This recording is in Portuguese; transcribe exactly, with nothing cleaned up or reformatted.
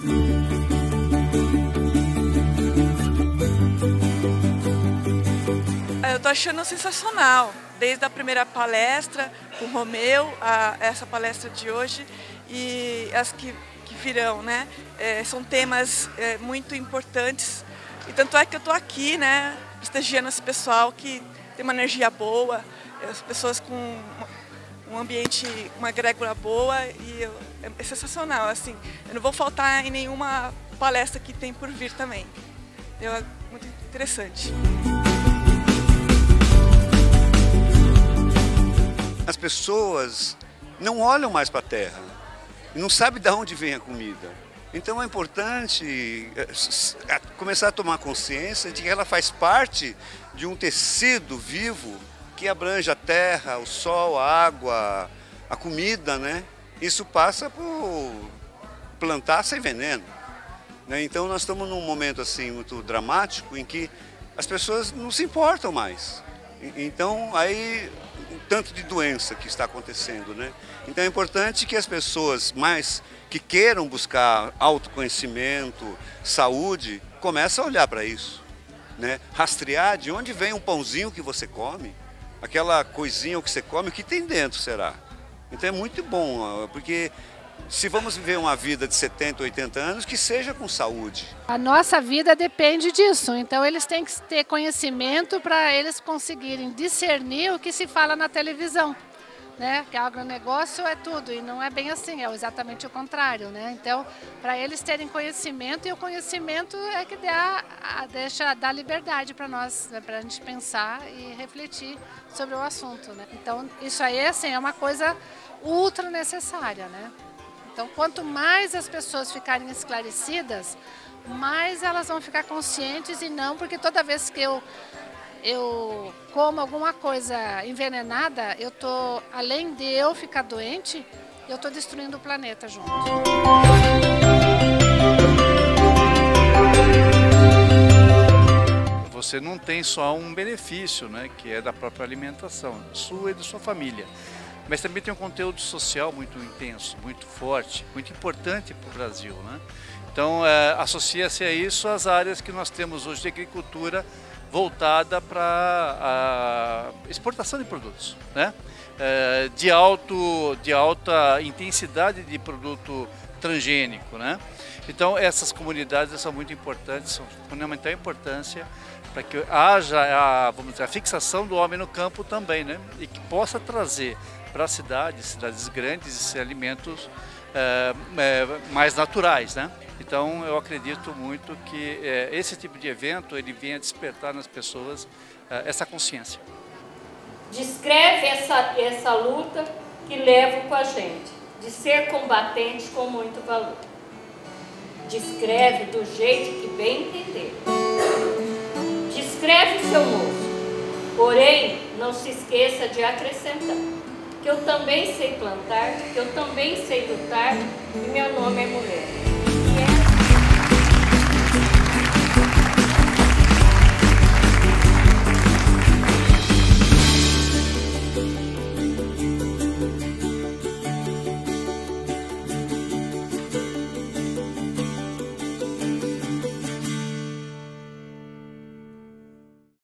Eu tô achando sensacional, desde a primeira palestra com o Romeu, a essa palestra de hoje e as que, que virão, né? É, são temas é, muito importantes e tanto é que eu tô aqui, né, prestigiando esse pessoal que tem uma energia boa, as pessoas com um ambiente, uma egrégora boa e eu, é sensacional, assim, eu não vou faltar em nenhuma palestra que tem por vir também, então, é muito interessante. As pessoas não olham mais para a terra, não sabem de onde vem a comida. Então é importante começar a tomar consciência de que ela faz parte de um tecido vivo que abrange a terra, o sol, a água, a comida, né? Isso passa por plantar sem veneno, né? Então nós estamos num momento assim muito dramático em que as pessoas não se importam mais. Então aí o tanto de doença que está acontecendo, né? Então é importante que as pessoas mais que queiram buscar autoconhecimento, saúde, comecem a olhar para isso, né? Rastrear de onde vem um pãozinho que você come, aquela coisinha que você come, o que tem dentro será? Então é muito bom, porque se vamos viver uma vida de setenta, oitenta anos, que seja com saúde. A nossa vida depende disso, então eles têm que ter conhecimento para eles conseguirem discernir o que se fala na televisão, né? Que agronegócio é tudo e não é bem assim, é exatamente o contrário, né? Então, para eles terem conhecimento, e o conhecimento é que dá, deixa, dá liberdade para nós, né? Para a gente pensar e refletir sobre o assunto, né? Então, isso aí assim, é uma coisa ultra necessária, né? Então, quanto mais as pessoas ficarem esclarecidas, mais elas vão ficar conscientes e não, porque toda vez que eu, eu como alguma coisa envenenada, eu tô, além de eu ficar doente, eu estou destruindo o planeta junto. Você não tem só um benefício, né, que é da própria alimentação, sua e da sua família. Mas também tem um conteúdo social muito intenso, muito forte, muito importante para o Brasil, né? Então, é, associa-se a isso as áreas que nós temos hoje de agricultura voltada para a exportação de produtos, né? É, de, alto, de alta intensidade de produto transgênico, né? Então, essas comunidades são muito importantes, são de fundamental importância para que haja a, vamos dizer, a fixação do homem no campo também, né? E que possa trazer para as cidades, cidades grandes, alimentos é, é, mais naturais, né? Então eu acredito muito que é, esse tipo de evento ele venha despertar nas pessoas é, essa consciência. Descreve essa, essa luta que levo com a gente, de ser combatente com muito valor. Descreve do jeito que bem entender. Descreve seu moço, porém não se esqueça de acrescentar que eu também sei plantar, que eu também sei lutar e meu nome é mulher.